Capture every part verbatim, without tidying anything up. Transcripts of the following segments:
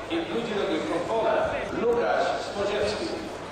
I wróci do pola Łukasz Spodziewski.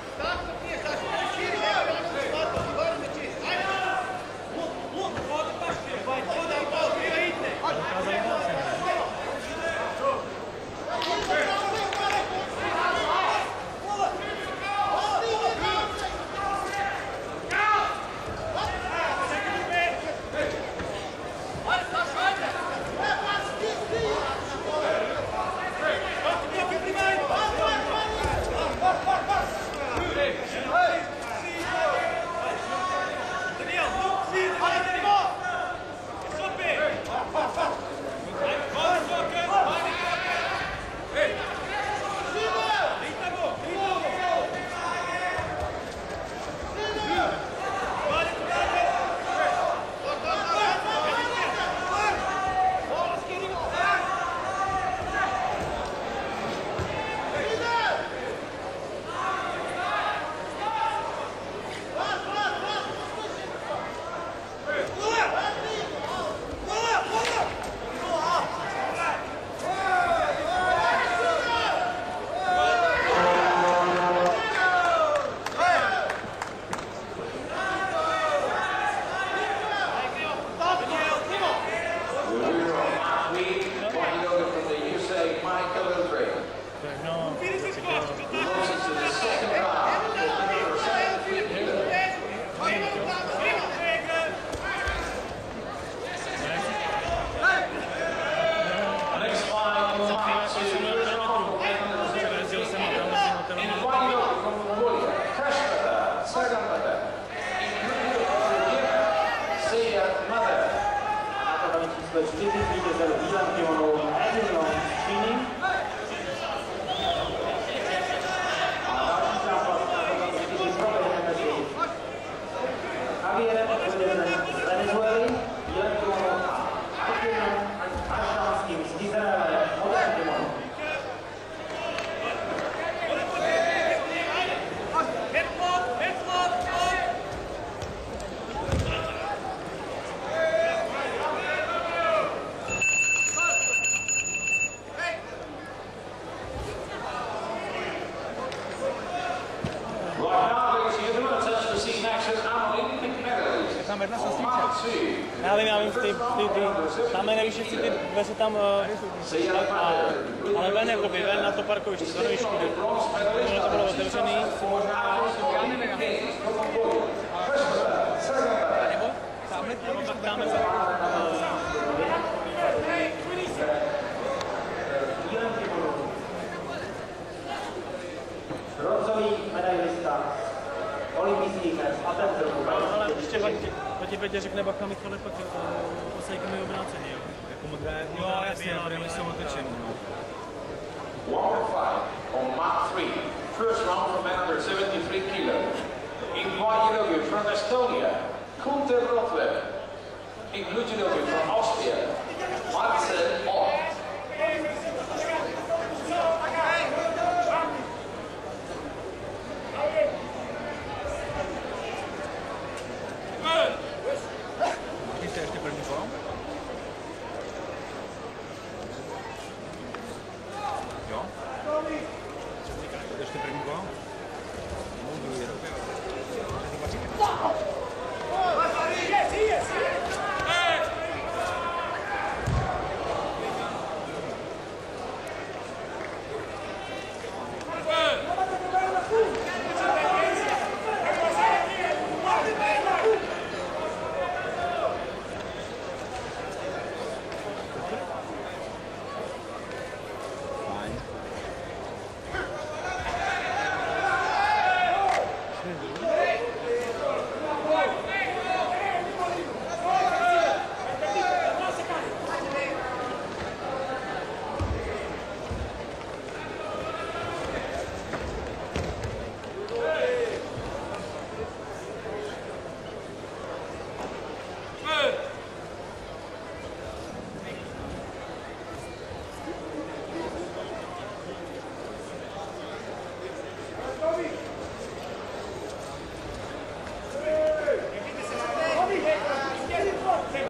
Já vím, já vím, ty, ty, ty, tam je nevíš, jestli ty dveře se tam, a, ale ven jakoby, ven na to parkoviště, to nevíš kudy. Možná to bylo otevřený, si možná, já nevím, nebo tamhle, nebo tak dáme za... Bronzový medailista, olympijský kres, Atenzovu. Ale ještě Pati Petě řekne Bacha Michale, pak posledky mi obráceně, jo? Jako modré, jo, jasně, ale jsou otočený. Walker five on Mark three. First round for men under seventy-three kilos. In Guajilogi from Estonia, Kunter Rothweb. In Lujilogi from Austria, Marcel